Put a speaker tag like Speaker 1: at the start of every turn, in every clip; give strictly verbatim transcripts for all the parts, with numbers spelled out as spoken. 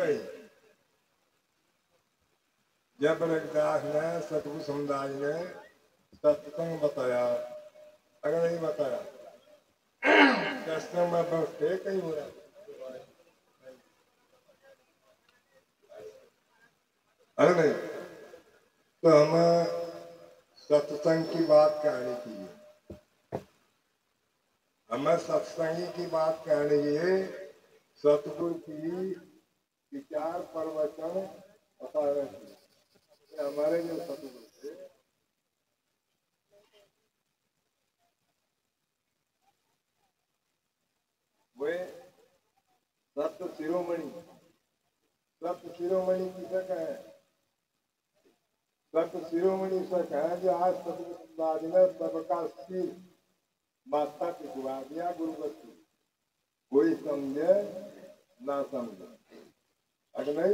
Speaker 1: भाई जब रविदास ने सतगुरु समुदाय ने सत्संग बताया, अगर नहीं बताया सत्संग में बैठे कहीं हो रहा, अरे नहीं तो हमें सत्संग की बात कहनी चाहिए, हमें सत्संगी की बात कहनी है। सतगुरु की विचार प्रवचन बताए हमारे जो सतगुरु थे, वे सत्य शिरोमणि, सत्य शिरोमणि किसे कहे? सत्य शिरोमणि से कहे जो आज सतगुरु ने सबका सिर माथा टिकवा दिया गुरुवत्ती, कोई समझे ना समझे। अगर नहीं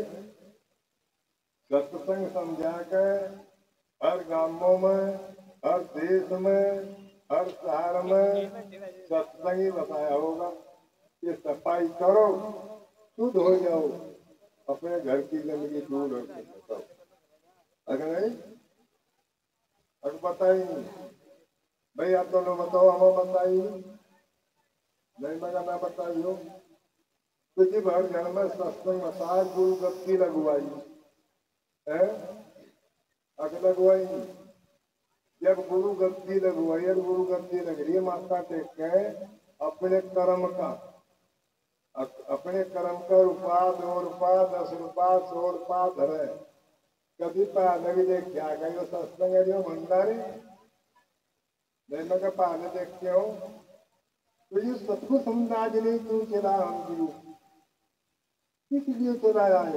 Speaker 1: सत्संग समझा के हर गांवों में, हर देश में, हर शहर में सत्संग ही बताया होगा कि सफाई करो, शुद्ध हो जाओ, अपने घर की गंदगी दूर हो। अगर नहीं अगर बताई नहीं भाई, आप दोनों बताओ, हमें बताई नहीं, मगर मैं बताई हो किसी भर घर में सत्संग बताया, गुरु गद्दी लगवाई है, अगर लगवाई नहीं। जब गुरु गद्दी लगवाई और गुरु गद्दी लग रही है, माथा टेक के अपने कर्म का, अपने कर्म का रुपया, दो रुपया, दस रुपया, सौ रुपया धरे, कभी पहले भी देख क्या गई वो सत्संग है जो भंडारी नहीं, मैं पहले देखते हो तो ये सतगुरु समुदाय ने क्यों चला, हम गुरु किस लिए चलाया है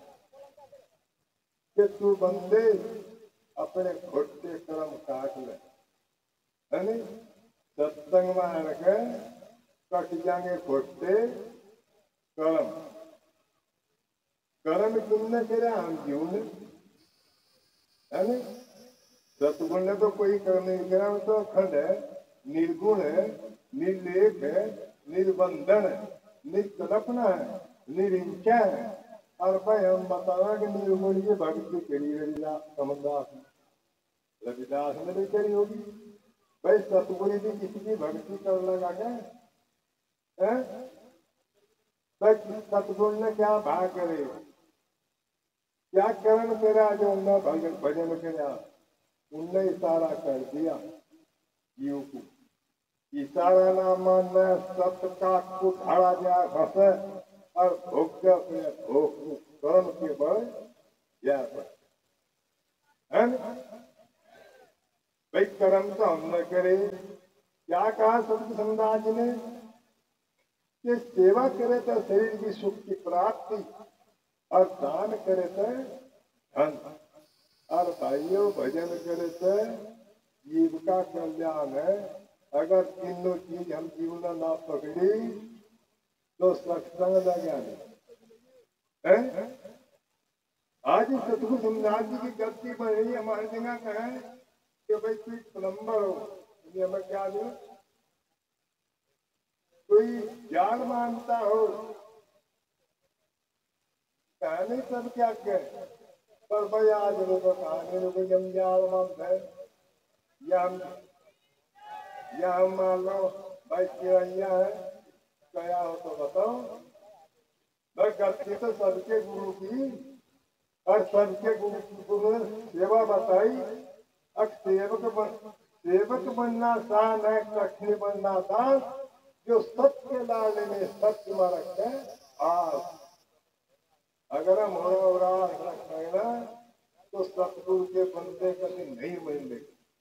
Speaker 1: कि तू बंदे अपने खोटे कर्म काट ले, है नहीं? सत्संग में आके कट जाएंगे खोटे कर्म, कर्म तुमने करे हम जीव ने, है नहीं? सतगुण ने तो कोई कर्म नहीं करा, वो तो अखंड है, निर्गुण है, निर्लेप है, निर्बंधन है, निर्कल्पना है, निरिंचा है। और भाई हम बताना कि निर्गुण की भक्ति करी रविदास समदास रविदास ने भी करी होगी। भाई सतगुरु भी किसी की भक्ति कर लगा क्या? सतगुरु ने क्या भाग करे, क्या कर्म करा जो उन्हें भजन भजन करा, उनने इशारा कर दिया जीव को, इशारा ना मानना सत्य का कुठाड़ा जाए फंसे और भोग कर्म के बल जाए, है भाई? कर्म तो हम न करे, क्या कहा सतगुरु समुदाय ने कि सेवा करे तो शरीर की सुख की प्राप्ति और दान करे तो धन, और भाइयों भजन करे तो जीव का कल्याण है। अगर तीनों चीज हम जीवन ना पकड़ी तो सत्संग लगा नहीं। आज सतगुरु समुदाय जी की गलती बढ़ रही हमारी जगह कहे कि भाई कोई प्लम्बर हो, ये मैं क्या दूं, कोई जान मानता हो, कहने सब क्या कहे, पर भाई आज लोग कहानी लोग जम जाल मानते हैं, या हम या हम मान लो भाई किराया है, क्या हो तो बताओ। भाई गलती तो सबके गुरु की, और सबके गुरु गुरु ने सेवा बताई। अब सेवक बन सेवक बनना सान है, कठिन बनना दान, जो सत्य लाने में सत्य में रखे आज। अगर हम हो रखेगा तो सतगुरु के बंदे कभी नहीं मिलेंगे।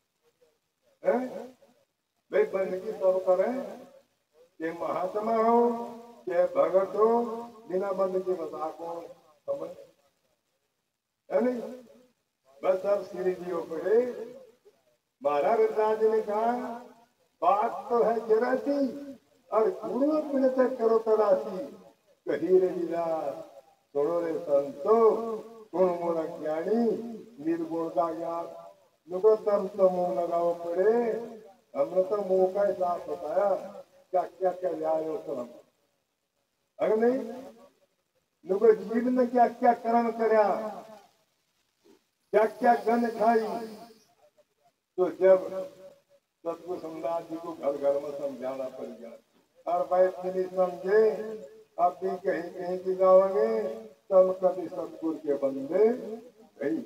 Speaker 1: भाई बंदगी सब करें, ये महात्मा हो ये भगत हो, बिना बंदगी बता कौन समझ, है नहीं? बस अब श्री जी पड़े। महाराज रविदास जी ने कहा बात तो है जरा सी, और गुरु अपने तक करो तलाशी, कही रविदास छोड़ो रे संतो, गुण मूल ज्ञानी निर्गुण का ज्ञान, नुको तम तो मुंह लगाओ पड़े। हमने तो मुंह का हिसाब बताया क्या क्या क्या जाए हो सब, अगर नहीं नुको जीव ने क्या क्या कर्म करया, क्या क्या गंध खाई। तो जब सतगुरु समझदार जी को घर घर में समझाना पड़ गया और भाई नहीं समझे, अब भी कहीं कहीं की जाओगे तब कभी सतगुरु के बंदे गई।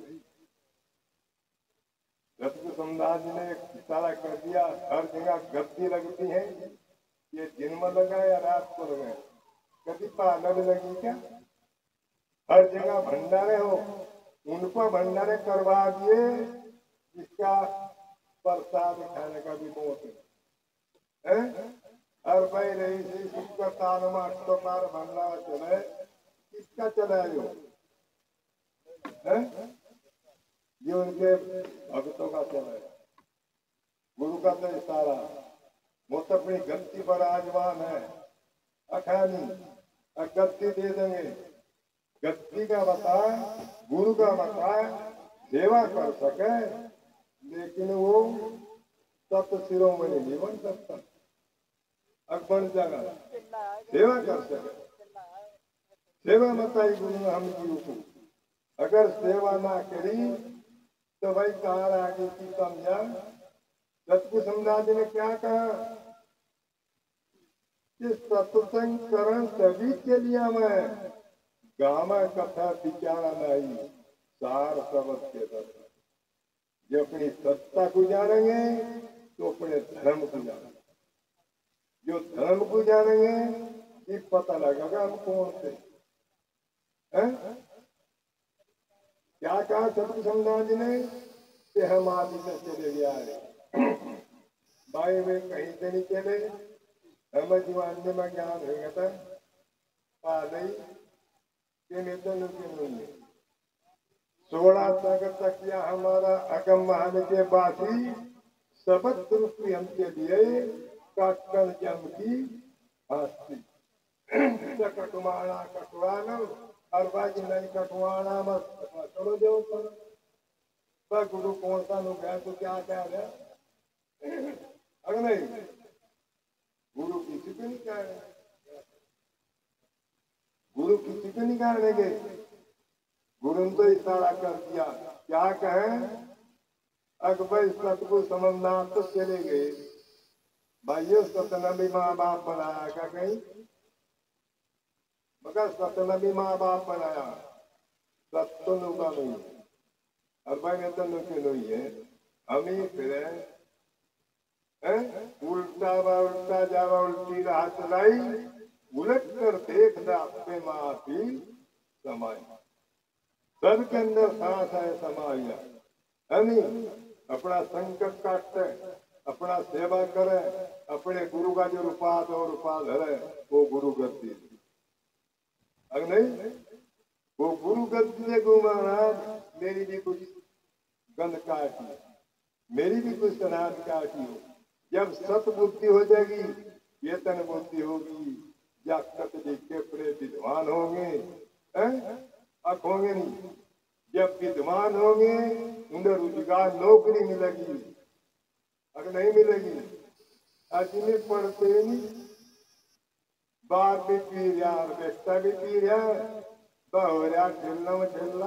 Speaker 1: सतगुरु समझदार जी ने एक इशारा कर दिया, हर जगह गद्दी लगती है, ये दिन में लगा या रात को लगा, कभी पागल लगी क्या? हर जगह भंडारे हो, उनको भंडारे करवा दिए, जिसका प्रसाद खाने का भी मौत है। और भाई रही थी सुखा ताल में अठो पार भंडारा चले, किसका चलायो? ये उनके भक्तों का चलाया। गुरु का तो इशारा, वो तो अपनी गलती पर आजवान है, अखानी गलती दे देंगे। गद्दी का बता, गुरु का बता, सेवा कर सके, लेकिन वो सप्त शिरोमणि नहीं बन सकता। अब बन जाएगा, सेवा कर सके। सेवा बताई गुरु ने हम जीव को, अगर सेवा ना करी तो भाई कहाँ आगे की समझा। सतगुरु समझदार जी ने क्या कहा कि सत्संग करण सभी के लिए मैं गामा कथा विचारा नहीं, सार शब्द के दर्शन। जो अपनी सत्ता को जानेंगे तो अपने धर्म को जानेंगे, जो धर्म को जानेंगे ये पता लगेगा हम कौन से हैं। क्या कहा सतगुरु समझदार जी ने कि हम आदि से चले गया है भाई, वे कहीं से नहीं चले, हम जीवन में ज्ञान हो गया था आ नहीं के नेतन के नहीं। सोलह तक तक या हमारा अगम महान के बासी सबक रूपी हमके लिए काटकर जम की फांसी। कटुमाना कटवाना और बाकी नहीं कटवाना मत चलो जो पर गुरु कौन सा लोग है तो क्या कह रहे, अगर नहीं गुरु किसी को नहीं कह रहे, गुरु किसी को नहीं कह देंगे। गुरु ने तो इशारा कर दिया, क्या कहें, अकबर सतगुरु समझदार तो चले गए भाइयों, सतनबी माँ बाप बनाया क्या कहीं, मगर सतनबी माँ बाप बनाया, सत्य का नहीं और भाई नेतन के नहीं है। हम ही फिर उल्टा व उल्टा जावा उल्टी राह चलाई, उलट कर देख दे माफी समाई, सबके अंदर सांस है समाया है नहीं। अपना संकट काटते, अपना सेवा करे, अपने गुरु का जो रूपाद और रूपाद है वो गुरु गद्दी, अगर नहीं वो गुरु गद्दी से गुरु महाराज मेरी भी कुछ गंध काटी, मेरी भी कुछ शराब काटी हो। जब सत बुद्धि हो जाएगी, चेतन बुद्धि होगी, जागत देखे पड़े विद्वान होंगे, अख होंगे नहीं। जब विद्वान होंगे उन्हें रोजगार नौकरी मिलेगी, अगर नहीं मिलेगी आज में पढ़ते नहीं, बाप भी पी रहा, बेटा भी पी रहा, बहुरिया ठेलना में ठेलना।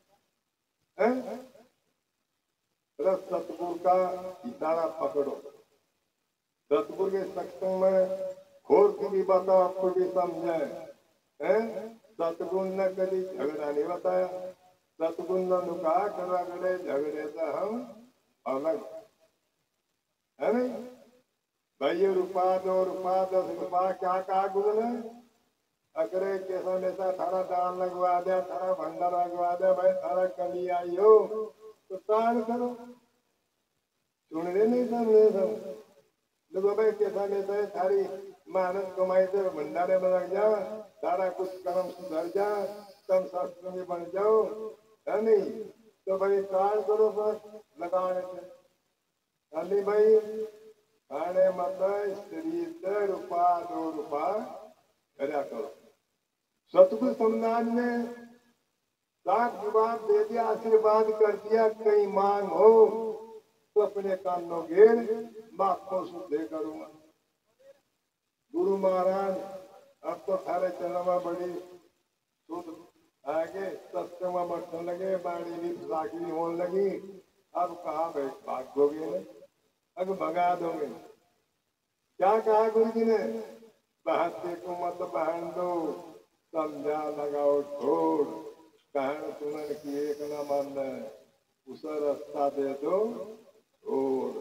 Speaker 1: सतगुरु का इशारा पकड़ो, सतगुरु के सत्संग में खोर की भी बताओ, आपको भी समझे। सतगुरु ने कभी झगड़ा नहीं बताया, सतगुरु ने कहा करा करे झगड़े से हम अलग है नहीं। भाई रुपा दो रुपा दस रुपा क्या कहा गुरु ने, अगर कैसा नेता थारा दान लगवा दे, थारा भंडार लगवा दे, भाई थारा कमी आई हो तो दान करो, सुन रहे नहीं समझे सब लोग। भाई कैसा नेता है, थारी मेहनत कमाई से भंडारे में लग जा, सारा कुछ कर्म सुधर जा, तुम शास्त्र में बन जाओ है नहीं। तो भाई दान करो बस लगाने से, अली भाई खाने मत स्त्री से रुपा दो रुपा करा करो। सतगुरु समझदार ने सात जवाब दे दिया, आशीर्वाद कर दिया, कहीं मांग हो तो अपने कानों घेर बात को शुद्ध करूंगा। गुरु महाराज अब तो थारे चलवा बड़ी शुद्ध आगे सत्संग में बैठने लगे, बाणी भी साखी होने लगी। अब कहा भाई भागोगे ने, अब भगा दोगे। क्या कहा गुरु जी ने? बहते को मत बहन दो, समझा लगाओ छोड़, कहन सुनन की एक न मन, उस रास्ता दे दो छोड़।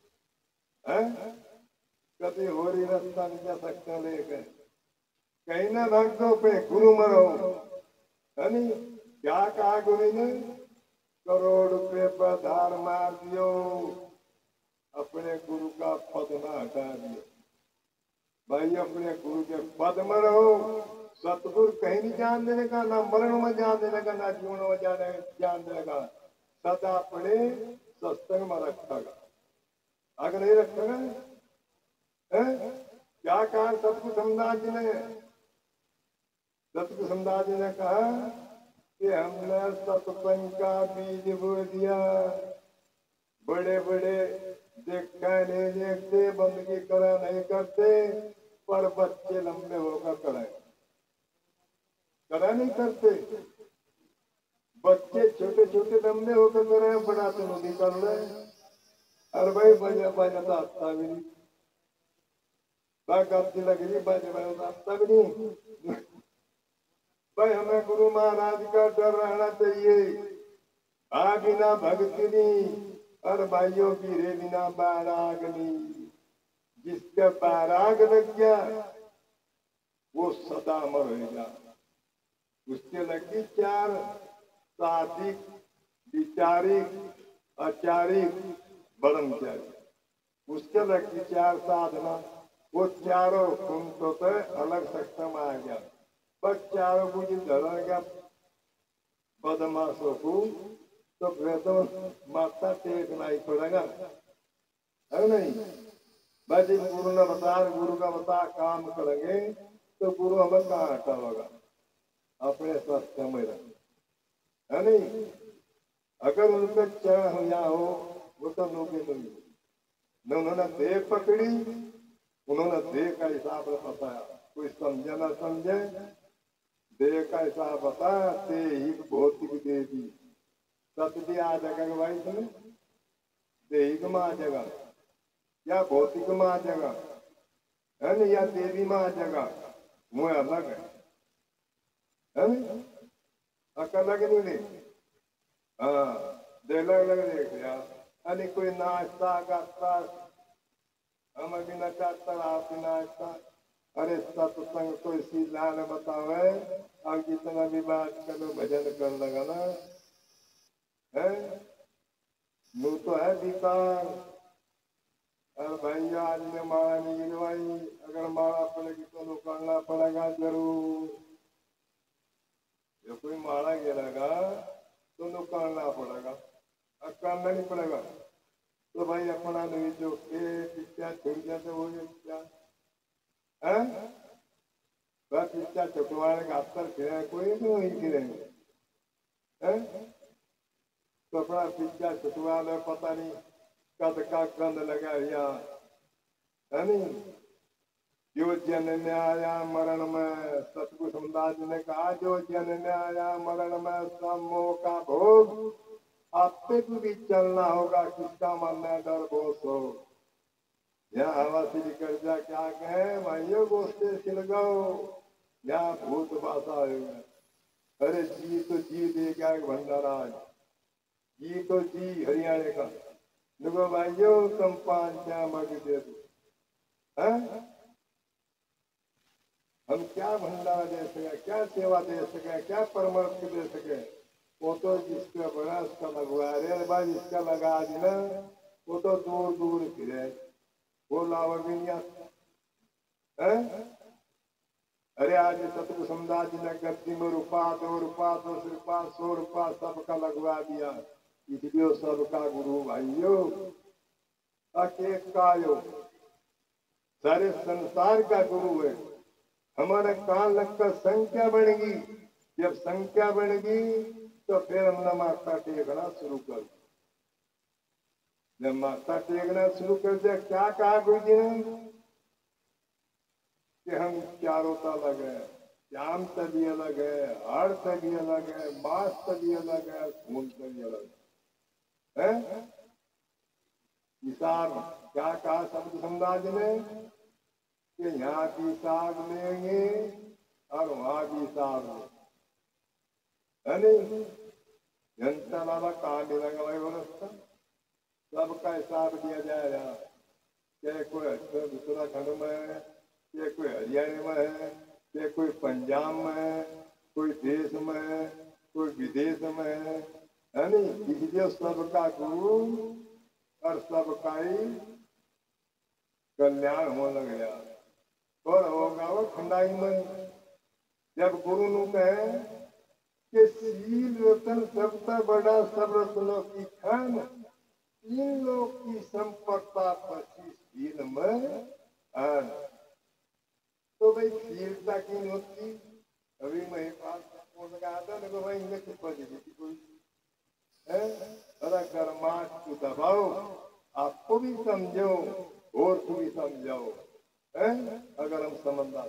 Speaker 1: कभी हो रही रास्ता नहीं जा सकता लेकर, कहीं ना भक्तों पे गुरु मरो है नहीं। क्या कहा गुरु ने? करोड़ रुपये पर धार मार दियो, अपने गुरु का पद ना हटा दियो। भाई अपने गुरु के पद में रहो। सतगुरु कहीं नहीं जान देने का, ना मरण में जान देने का, ना जीवन में जाने जान देने का। सदा अपने सत्संग में रखेगा। अगर नहीं रखेगा, क्या कहा सतगुरु समदास जी ने? सतगुरु समदास जी ने कहा कि हमने सत्संग का बीज बो दिया, बड़े बड़े देखा नहीं देखते, बंदगी करा नहीं करते, पर बच्चे लंबे होकर कराए करा नहीं करते। बच्चे छोटे छोटे लंबे होकर कराए, बड़ा तो नहीं कर रहे। अरे भाई बजा बजा तो आता भी नहीं, बाकी लग रही बजे बजा तो आता भी नहीं। भाई हमें गुरु महाराज का डर रहना चाहिए। आ बिना भक्ति नहीं, और भाइयों की रे बिना बैराग नहीं। जिसका बैराग लग गया वो सदा अमर रहेगा। उसके लगी चार सात्विक, विचारिक, आचारिक, ब्रह्मचारी। उसके लगी चार साधना। वो चारों कुंतो तो अलग सक्षम आ गया, पर चारों को जिन धरण का बदमाशों को तो फिर तो माता टेकना ही पड़ेगा, है नहीं? बस गुरु ने बता, गुरु का बता काम करेंगे तो गुरु हमें कहाँ हटाएगा? अपने स्वास्थ्य में रखें, है नहीं? अगर उनके चरण हो या हो वो तो लोगे नहीं। न उन्होंने देह पकड़ी, उन्होंने देह का हिसाब बताया। कोई समझे ना समझे, देह का हिसाब बताया। ते ही भौतिक दे दी सत्य आ जाएगा भाई, तुम्हें देहिक में आ जाएगा या भौतिक में आ जाएगा, है नहीं? या देवी में आ जाएगा, वो अलग है, है नहीं? अकल लग नहीं दे। हाँ दे लग लग देख यार। अरे कोई नाचता गाता, हम अभी नचाता आप नाचता। अरे सत्संग तो इसी लाल बतावे, और जितना भी बात करो भजन कर लगा ना है, वो तो है विकार। और भाई आज में माला नहीं गिरवाई, अगर माला पड़ेगी तो करना पड़ेगा जरूर। जो कोई माला गिरेगा तो करना पड़ेगा, और करना नहीं पड़ेगा तो भाई अपना नहीं जो के पिछा छुट जाते हो क्या है? बस पिछा छुटवाने का अवसर फिर कोई नहीं गिरेंगे, तो अपना पिछा छुटवा लो। पता नहीं कद का गंध लगा या, है नहीं? जो जन्म आया मरण में, सतगुरु समदास ने कहा जो जन्म आया मरण में सब मोह का भोग, आपसे भी चलना होगा, किसका मानना डर बोस हो। यहाँ हवा से निकल जा क्या कहे भाइयों, गोस्ते सिलगाओ यहाँ भूत बासा होगा। अरे जी तो जी देगा भंडाराज, जी तो जी हरियाणा का। देखो भाइयों तुम पांच क्या मग दे दो, हम क्या भंडारा दे सके, क्या सेवा दे सके, क्या परमार्थ दे सके? वो तो जिसका बड़ा उसका लगवा रहे भाई, जिसका लगा देना वो तो दूर दूर फिरे, वो लाभ भी नहीं आता। अरे आज सतगुरु समदास जी ने गद्दी में रुपा दो रुपा दस रुपा सौ रुपा सबका लगवा दिया, इसलिए सबका गुरु भाइयों एक कायो सारे संसार का गुरु है। हमारे काल लगकर संख्या बढ़ेगी, जब संख्या बढ़ेगी तो फिर हमने माथा टेकना शुरू कर दिया। जब माथा टेकना शुरू कर दिया, क्या कहा गुरु जी ने कि हम चारों ता लगे श्याम से भी अलग है, हाड़ से भी अलग है, मांस से भी अलग है, खून से भी अलग है, है? हिसाब क्या कहा शब्द सम्राज ने कि यहाँ की साग लेंगे और वहां की साग लेंगे, है नहीं? जनता बाबा कहाँ मिलेगा भाई व्यवस्था? सबका हिसाब दिया जाएगा, चाहे कोई उत्तराखंड में है, चाहे कोई हरियाणा में है, चाहे कोई पंजाब में है, कोई देश में है, कोई विदेश में है, है नहीं? इसलिए सबका गुरु और सबका ही कल्याण होने लग गया। और होगा वो ठंडाई में जब गुरु नु कहे कि शील रतन सबसे बड़ा सब रत्नों की खान, तीन लोग की संपत्ता पच्चीस शील में आन। तो भाई शीलता की होती अभी मेरे पास लगा था देखो भाई इनमें चुप्पा दी थी कोई है अरे कर्माट को दबाओ, आपको भी समझो और को भी समझाओ, है? अगर हम समझदार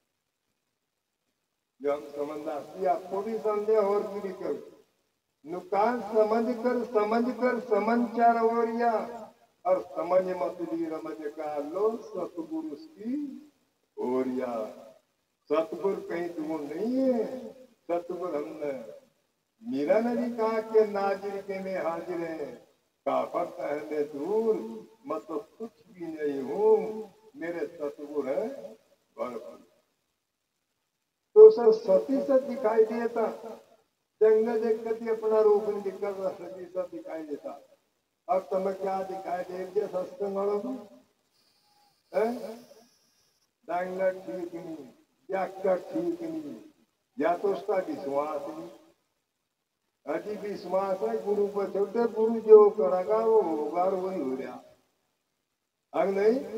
Speaker 1: जो हम समझदार आपको भी समझे और को भी करो, नुकान समझ कर समझ कर समझ चार ओरिया और समझ मत ली रमज का लो सतगुरु की ओरिया। सतगुरु कहीं दूर नहीं है, सतगुरु हमने मीरा ने भी कहा कि नाजिर के में हाजिर है, काफर पहले दूर मत तो कुछ भी नहीं हूँ, मेरे सतगुरु है भरपूर। तो सर सती से दिखाई देता जंगल देख कर अपना रूप नहीं दिखकर सती से दिखाई देता। अब तुम्हें क्या दिखाई देंगे सत्संग वालों को? डांगा ठीक नहीं, व्याख्या ठीक नहीं, या तो उसका विश्वास नहीं, अति विश्वास है गुरु पर छोटे, गुरु जो करेगा वो होगा और वही हो गया। अब नहीं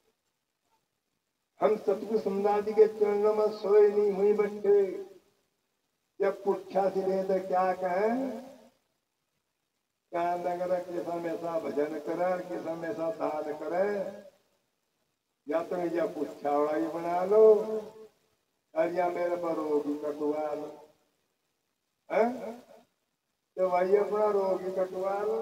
Speaker 1: हम सतगुरु समझाजी के चरणों में सोए नहीं हुई बैठे, जब पूछा से ले तो क्या कहें, क्या नगर के हमेशा भजन करे, किस हमेशा दान करे, या तो या पूछा उड़ाई बना लो और या मेरे पर रोगी कटवा लो, है? तो भाई अपना रोगी कटवा लो।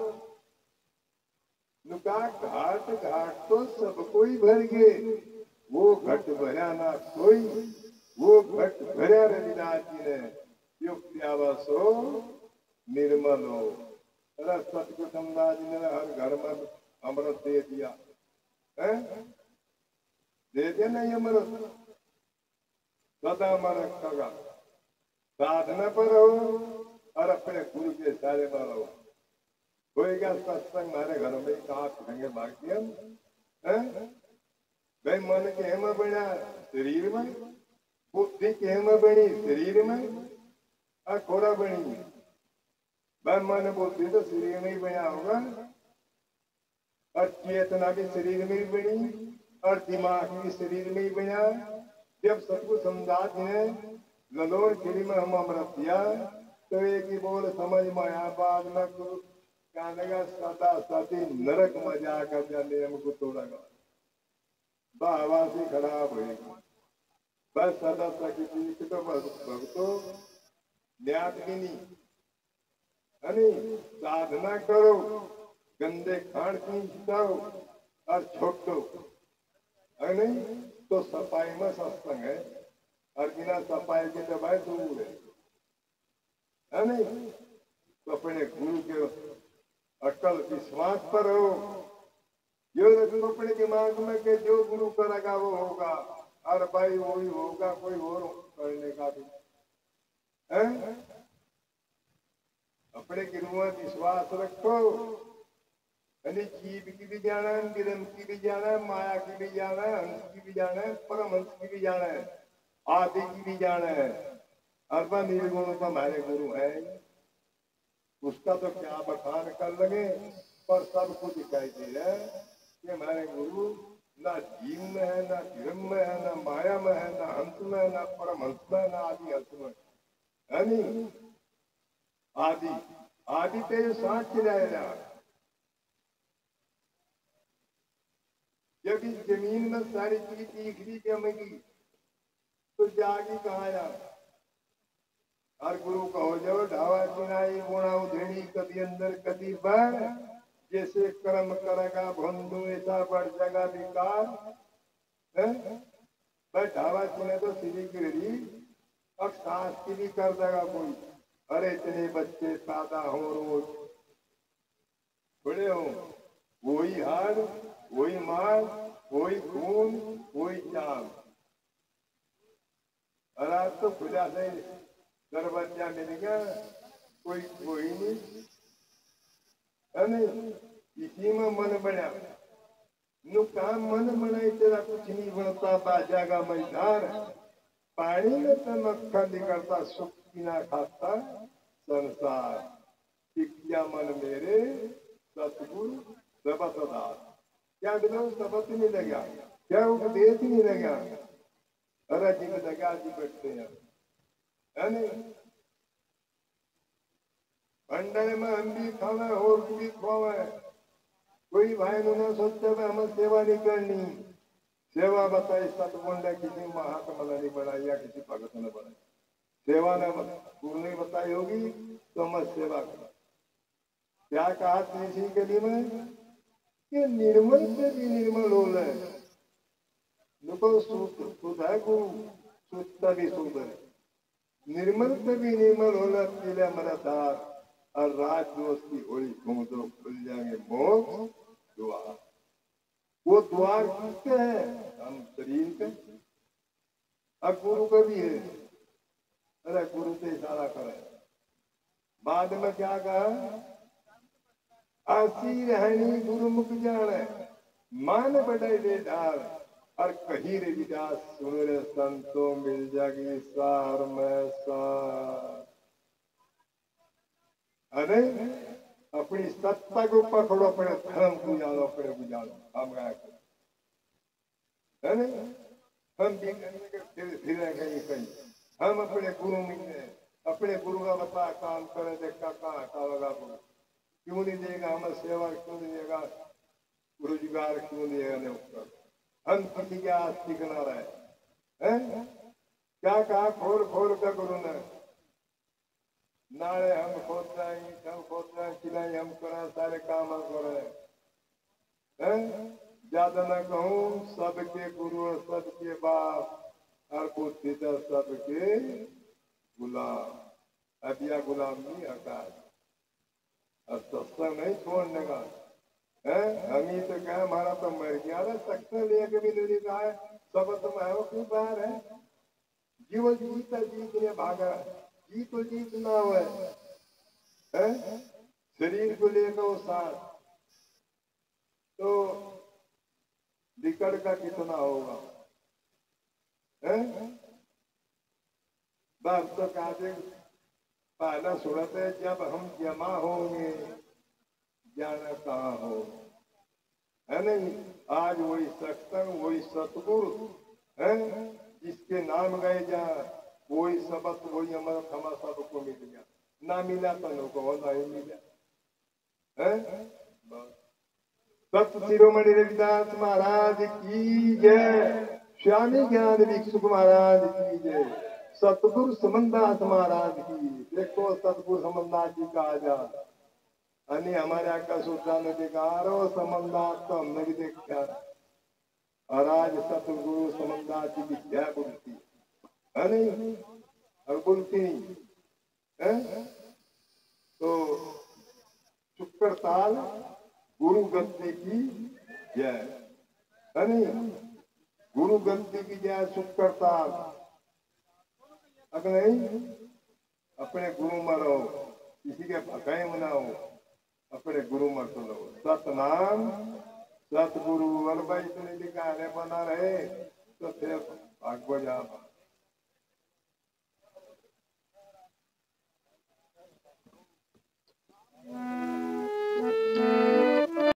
Speaker 1: नुका घाट घाट तो सब कोई भर गए, वो घट भरा ना कोई, वो घट भरा रविदास जी ने युक्त आवसो निर्मल हो। सतगुरु समदास जी ने हर घर में अमृत दे दिया, है? दे दिया नहीं अमृत? सदा अमृत का साधना पर हो और अपने गुरु के सारे पर हो। होएगा सत्संग हमारे घर में कहा फिरेंगे भाग्यम, है? भाई मन के हेम बना शरीर में, बुद्धि के हेम बनी शरीर में, और खोरा बनी भाई मन बुद्धि तो शरीर में ही बना होगा, और चेतना भी शरीर में ही बनी और दिमाग भी शरीर में ही बना। जब सबको समझाते हैं ललोर गिरी में हम अमृत दिया तो एक ही बोल समझ माया बाग न करो, कहने सदा सती नरक में जाकर जाने हमको तोड़ेगा, बाहवासी खराब होएगा। बस सदा सकी तो भक्तो न्याद भी नहीं, है नहीं? साधना करो, गंदे खान की खाओ और छोड़ो, है नहीं? तो सफाई में सत्संग है और बिना सफाई के तो भाई दूर है, है नहीं? तो अपने गुरु के अटल विश्वास पर हो, जो रखो अपने दिमाग में के जो गुरु करेगा वो होगा, और भाई वही होगा, कोई और करने का भी है? अपने गुरु में विश्वास रखो, जीव की भी जाना है, निरम की भी जाना है, माया की भी जाना है, हंस की भी जाना है, परमहंस की भी जाना है, आदि की भी जाना है। अरबा निर्गुण तो हमारे गुरु है, उसका तो क्या बखान कर लगे, पर सबको दिखाई दे रहा है कि हमारे गुरु ना जीव में है, ना धर्म में है, ना माया में है, ना हंस में है, ना परमहंस में, ना आदि हंस में, है नहीं? आदि आदि तेरे साथ चलाएगा। जब इस जमीन में सारी चीज दिख रही जमेगी तो जागी कहाँ जा। हर गुरु कहो जो ढावा चुनाई गुणा उधेड़ी कभी अंदर कभी बाहर, जैसे कर्म करेगा भंडू ऐसा बढ़ जाएगा विकार। भाई ढावा चुने तो सीधी गिरी और सांस की भी कर देगा कोई। अरे इतने बच्चे पैदा हो रोज बड़े हो, वही हार वही मार वही खून वही चाम। और आज तो खुदा से दरवाजा मिल गया, कोई कोई नहीं है नहीं। इसी में मन बना नु काम मन बनाई तेरा कुछ नहीं बनता बाजा का मैदान। पानी में तन अखा निकलता सुख पीना खाता संसार। क्या मन मेरे सतगुरु सबतदार। क्या बिना सबत नहीं लगा, क्या उपदेश नहीं लगा। अरे जी में लगा जी बैठते हैं है नहीं। भंडारे में हम भी खावे और भी खावे। कोई भाई ने सोचते हुए हमें सेवा नहीं करनी। सेवा बताई सतगुण ने किसी महात्मा ने नहीं बनाई या किसी भगत ने बनाई। सेवा ने गुरु ने बताई होगी तो मत सेवा करो। क्या कहा तीसरी कड़ी में कि निर्मल से भी निर्मल हो रहे नुको शुद्ध शुद्ध है गुरु, शुद्ध भी शुद्ध है। निर्मल से भी निर्मल हो रहा पीले मरा दार और राज दोष की होली घूम दो खुल जाएंगे मोक्ष द्वार। वो द्वार किसके हैं? हम शरीर के। अब गुरु का भी है। अरे गुरु से इशारा करे। बाद में क्या कहा? आसी रहनी गुरुमुख जाने मान बढ़े रे ढाल और कही रे विदास सुन रे संतो मिल जाएगी सार में सार। अरे अपनी सत्ता को पकड़ो, अपने धर्म को जानो, अपने को जानो। हम क्या है नहीं, हम भी फिर फिर कहीं कहीं हम अपने गुरु मिलने अपने गुरु का बता काम करे देखा कहाँ हटावेगा गुरु। क्यों नहीं देगा हमें सेवा, क्यों नहीं देगा रोजगार, क्यों नहीं देगा नहीं। हम किसी के आस्तिक न रहे हैं। क्या कहा खोल खोल का गुरु ने नाले हम खोद रहे हम खोद रहे चिलाई हम करा सारे काम हम कर रहे हैं। ज्यादा न कहूँ सबके गुरु और सबके बाप और बुद्धि सबके गुलाम। अबिया गुलाम नहीं हटा और सत्संग नहीं छोड़ने का है। हम ही तो क्या हमारा तो मर गया है सत्संग लेके भी नहीं कहा है सब तुम है वो क्यों बाहर है। जीवन जीता जीत ने भागा जी तो जीत ना हुआ है। शरीर को लेकर वो साथ तो बिकड़ का कितना होगा है। बाप तो कहते पहला सूरत है जब हम जमा होंगे जाना कहाँ हो है नहीं। आज वही सत्संग वही सतगुरु है जिसके नाम गए जा वही सबक वही हमारा थमा सबको मिल गया। ना मिला तो लोग को नहीं मिला है। सत शिरोमणि रविदास महाराज की जय। स्वामी ज्ञान भिक्षुक महाराज की जय। सतगुरु समनदास महाराज की। देखो सतगुरु समनदास जी का आजा अनि हमारे आका सूत्रा ने देखा रो समनदास तो हमने भी देखा। और आज सतगुरु समनदास जी की जय बोलती है नहीं और बोलती नहीं है। तो शुक्र ताल गुरु गद्दी की जय है नहीं। गुरु गद्दी की जय शुक्र ताल। अगर नहीं अपने गुरु मरो किसी के भगाई मनाओ अपने गुरु मत लो। सतनाम सतगुरु और भाई इतने लिखा बना रहे तो फिर भागवत जा।